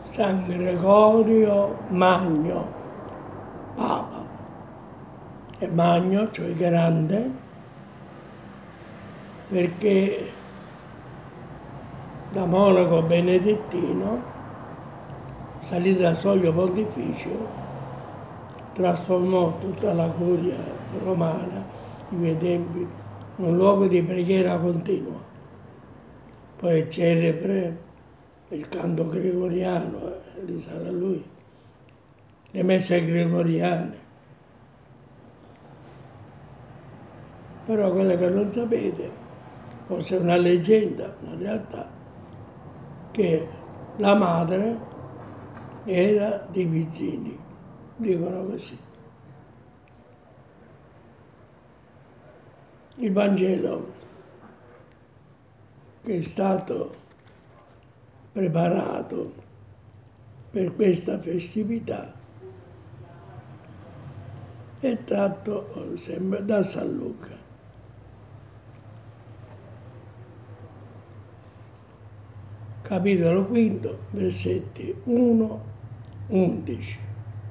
San Gregorio Magno, Papa. E Magno, cioè grande, perché da monaco benedettino, salito dal soglio pontificio, trasformò tutta la curia romana di quei tempi in un luogo di preghiera continua. Poi è celebre il canto gregoriano, lì sarà lui, le messe gregoriane. Però quello che non sapete, forse è una leggenda, una realtà, che la madre era di Vizzini, dicono così. Il Vangelo che è stato preparato per questa festività è tratto sempre da San Luca. Capitolo 5, versetti 1-11.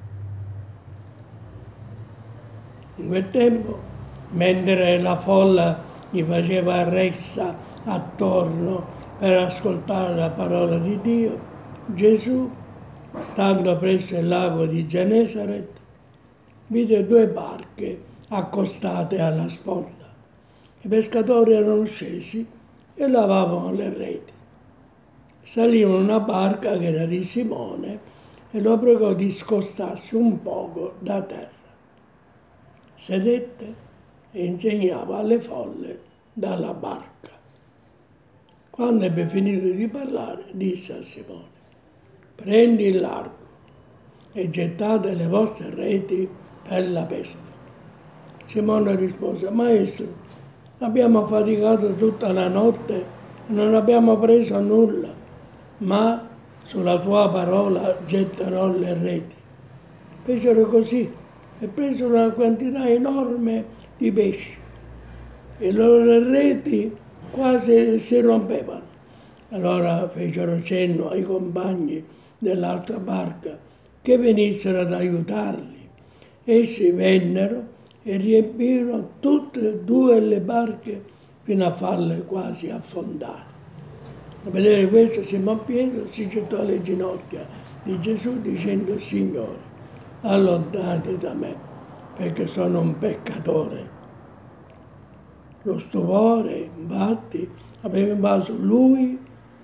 In quel tempo, mentre la folla gli faceva ressa attorno per ascoltare la parola di Dio, Gesù, stando presso il lago di Genesaret, vide due barche accostate alla sponda. I pescatori erano scesi e lavavano le reti. Salivano in una barca che era di Simone e lo pregò di scostarsi un poco da terra. Sedette e insegnava alle folle dalla barca. Quando ebbe finito di parlare, disse a Simone: prendi il largo e gettate le vostre reti per la pesca. Simone rispose: Maestro, abbiamo faticato tutta la notte e non abbiamo preso nulla, ma sulla tua parola getterò le reti. Fecero così e presero una quantità enorme di pesci e le loro reti quasi si rompevano. Allora fecero cenno ai compagni dell'altra barca che venissero ad aiutarli. Essi vennero e riempirono tutte e due le barche fino a farle quasi affondare. A vedere questo Simon Pietro si gettò alle ginocchia di Gesù dicendo: Signore, allontanati da me, perché sono un peccatore. Lo stupore, infatti, aveva invaso lui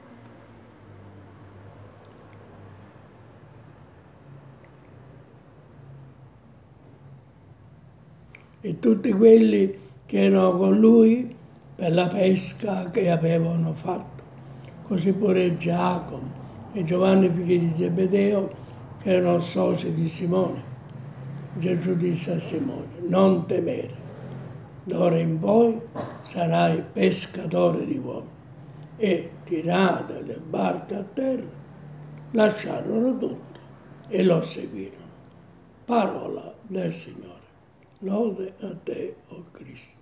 e tutti quelli che erano con lui per la pesca che avevano fatto. Così pure Giacomo e Giovanni, figli di Zebedeo, che erano soci di Simone. Gesù disse a Simone: non temere, d'ora in poi sarai pescatore di uomini. E tirate le barche a terra, lasciarono tutto e lo seguirono. Parola del Signore. Lode a te, o Cristo.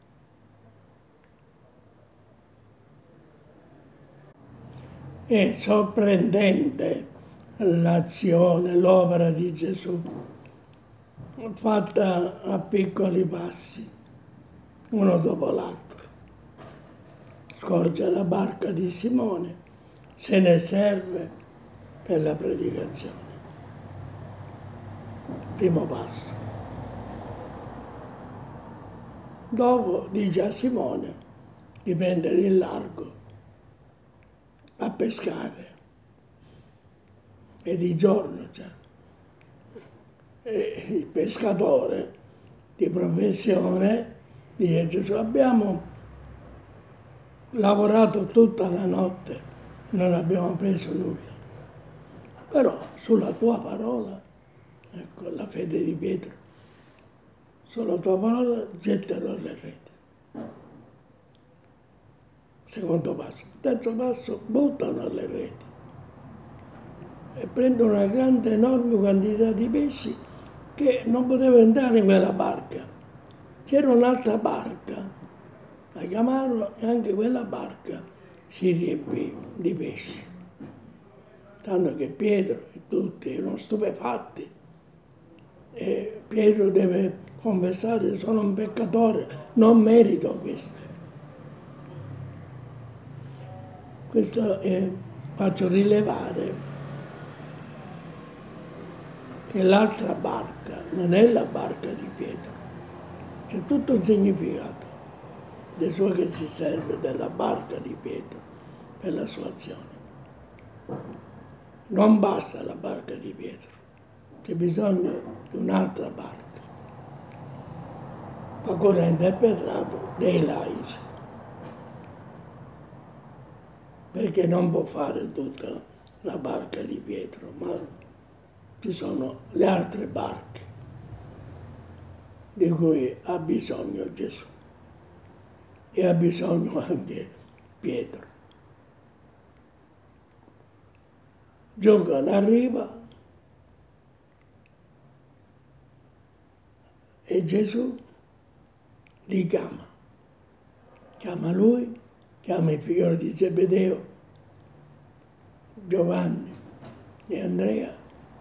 È sorprendente l'azione, l'opera di Gesù, fatta a piccoli passi, uno dopo l'altro. Scorge la barca di Simone, se ne serve per la predicazione. Primo passo. Dopo dice a Simone di prendere il largo a pescare. E di giorno già. E il pescatore di professione dice: Gesù, abbiamo lavorato tutta la notte, non abbiamo preso nulla. Però sulla tua parola, ecco la fede di Pietro, sulla tua parola getterò le reti. Secondo passo. Terzo passo, buttano le reti e prendono una grande, enorme quantità di pesci che non poteva entrare in quella barca. C'era un'altra barca, la chiamarono e anche quella barca si riempì di pesci. tanto che Pietro e tutti erano stupefatti. E Pietro deve confessare: sono un peccatore, non merito questo. Questo faccio rilevare che l'altra barca non è la barca di Pietro. C'è tutto un significato del suo che si serve della barca di Pietro per la sua azione. Non basta la barca di Pietro, c'è bisogno di un'altra barca. Qualcuno ha interpretato dei laici, perché non può fare tutta la barca di Pietro, ma ci sono le altre barche di cui ha bisogno Gesù e ha bisogno anche Pietro. Giungono a riva e Gesù li chiama lui, chiama i figlioli di Zebedeo, Giovanni e Andrea,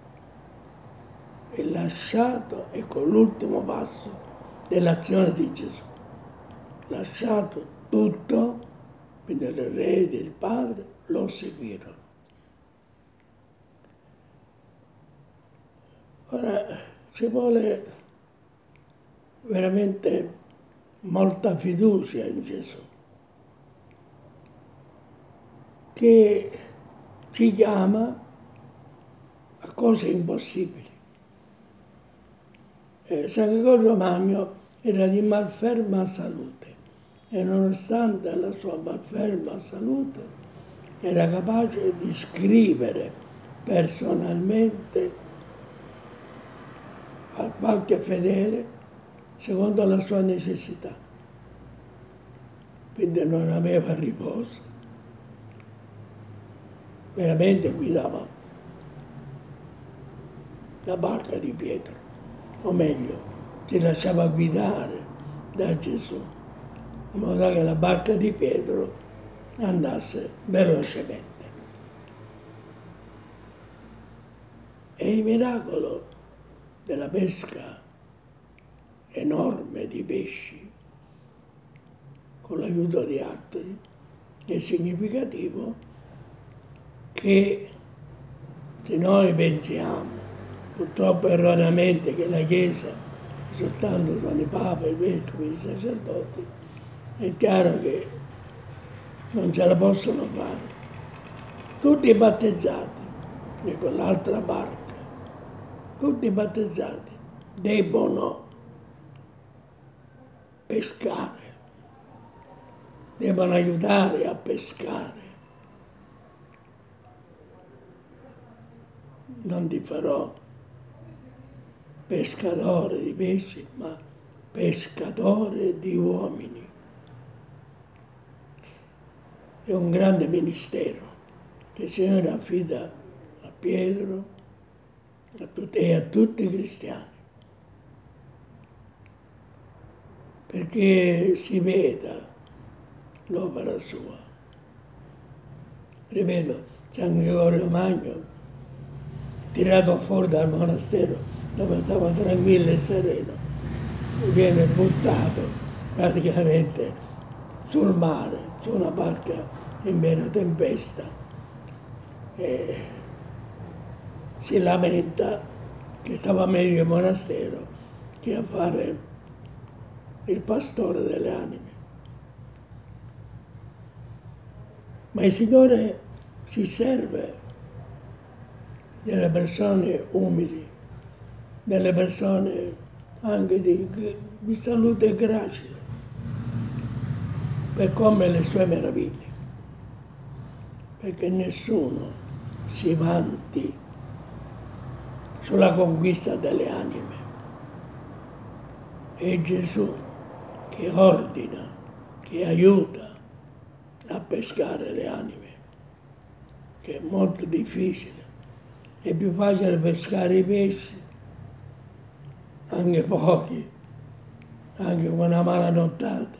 e lasciato, ecco l'ultimo passo dell'azione di Gesù, lasciato tutto, quindi il re e il padre lo seguirono. Ora ci vuole veramente molta fiducia in Gesù, che ci chiama a cose impossibili. San Gregorio Magno era di malferma salute e nonostante la sua malferma salute era capace di scrivere personalmente a qualche fedele secondo la sua necessità. Quindi non aveva riposo, veramente guidava la barca di Pietro, o meglio, si lasciava guidare da Gesù, in modo che la barca di Pietro andasse velocemente. E il miracolo della pesca enorme di pesci con l'aiuto di altri è significativo che se noi pensiamo purtroppo erroneamente che la Chiesa soltanto sono i papa, i vescovi, i sacerdoti, è chiaro che non ce la possono fare. Tutti battezzati e con l'altra barca, tutti battezzati debbono pescare, devono aiutare a pescare. Non ti farò pescatore di pesci, ma pescatore di uomini. È un grande ministero che il Signore affida a Pietro e a tutti i cristiani, perché si veda l'opera sua. Ripeto, San Gregorio Magno, tirato fuori dal monastero dove stava tranquillo e sereno, viene buttato praticamente sul mare, su una barca in piena tempesta, e si lamenta che stava meglio in monastero che a fare il pastore delle anime. Ma il Signore si serve delle persone umili, delle persone anche di salute gracile, per compiere le sue meraviglie, perché nessuno si vanti sulla conquista delle anime. È Gesù che ordina, che aiuta a pescare le anime, che è molto difficile. È più facile pescare i pesci, anche pochi, anche con una mala nottata,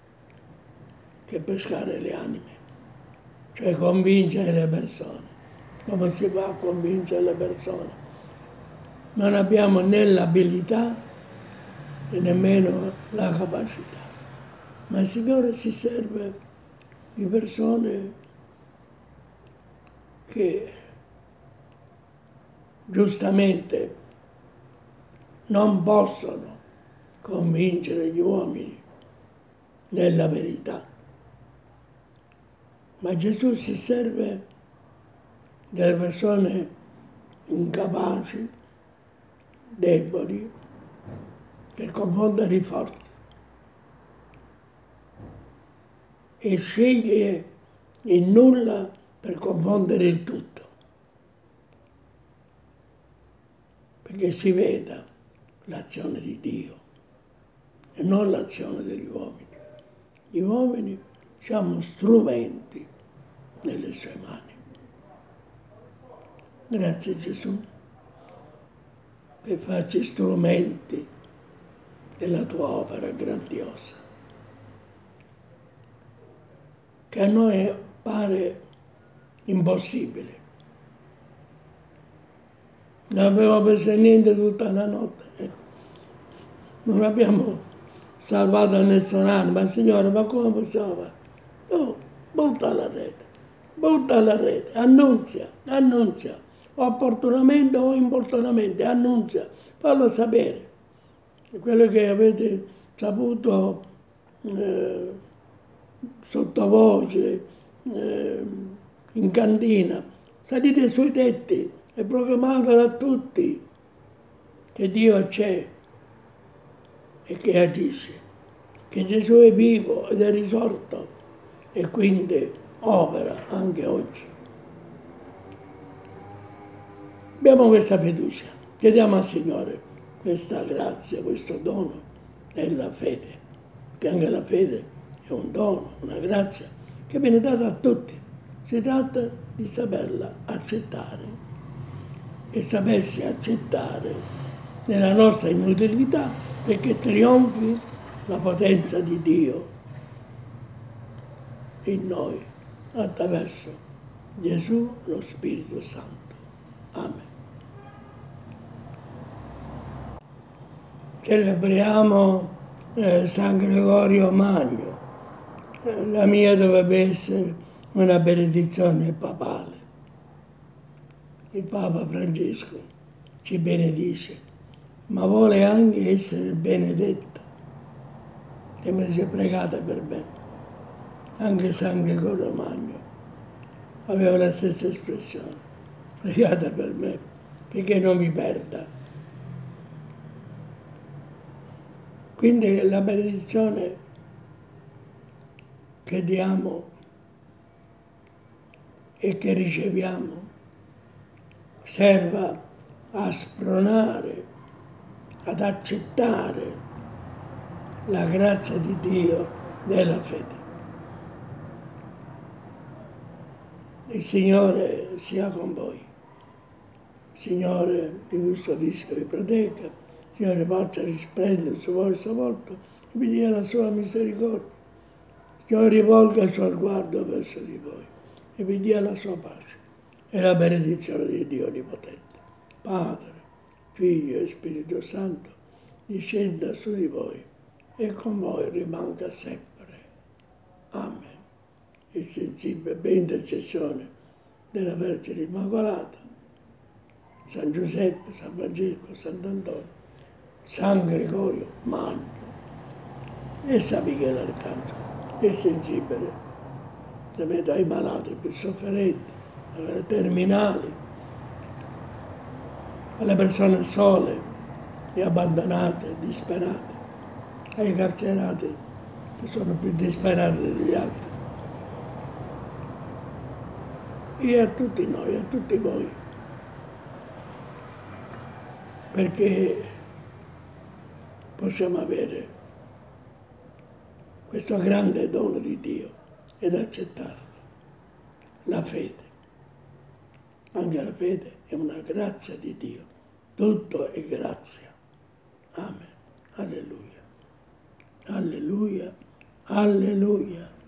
che pescare le anime, cioè convincere le persone come si fa a convincere le persone? Non abbiamo né l'abilità e nemmeno la capacità. Ma il Signore si serve di persone che giustamente non possono convincere gli uomini della verità. Ma Gesù si serve delle persone incapaci, deboli, per confondere i forti. E sceglie il nulla per confondere il tutto. Perché si veda l'azione di Dio e non l'azione degli uomini. Gli uomini siamo strumenti nelle sue mani. Grazie Gesù per farci strumenti della tua opera grandiosa, che a noi pare impossibile. Non abbiamo preso niente tutta la notte, non abbiamo salvato nessun'anima. Signore, ma come possiamo fare? No, butta la rete, annunzia, opportunamente o importunamente, annunzia, fallo sapere. Quello che avete saputo sottovoce, in cantina, salite sui tetti e proclamatelo a tutti che Dio c'è e che agisce, che Gesù è vivo ed è risorto e quindi opera anche oggi. Abbiamo questa fiducia, chiediamo al Signore questa grazia, questo dono della fede, che anche la fede è un dono, una grazia che viene data a tutti. Si tratta di saperla accettare e sapersi accettare nella nostra inutilità perché trionfi la potenza di Dio in noi attraverso Gesù, lo Spirito Santo. Amen. Celebriamo San Gregorio Magno. La mia dovrebbe essere una benedizione papale. Il Papa Francesco ci benedice, ma vuole anche essere benedetto. E mi dice pregate per me. Anche San Gregorio Magno aveva la stessa espressione. Pregate per me, perché non mi perda. Quindi la benedizione che diamo e che riceviamo serva a spronare, ad accettare la grazia di Dio della fede. Il Signore sia con voi. Il Signore vi custodisca e vi protegga. Il Signore faccia risplendere su voi il suo volto e vi dia la sua misericordia. Il Signore rivolga il suo sguardo verso di voi e vi dia la sua pace e la benedizione di Dio Onnipotente. Padre, Figlio e Spirito Santo, discenda su di voi e con voi rimanga sempre. Amen. Il sensibile intercessione della Vergine Immacolata, San Giuseppe, San Francesco, Sant'Antonio, San Gregorio Magno e San Michele Arcangelo, il sensibile, rimetta ai malati più sofferenti, alle terminali, alle persone sole e abbandonate, disperate, ai carcerati che sono più disperati degli altri. E a tutti noi, a tutti voi, perché possiamo avere questo grande dono di Dio ed accettarlo, la fede. Anche la fede è una grazia di Dio, tutto è grazia. Amen. Alleluia. Alleluia. Alleluia.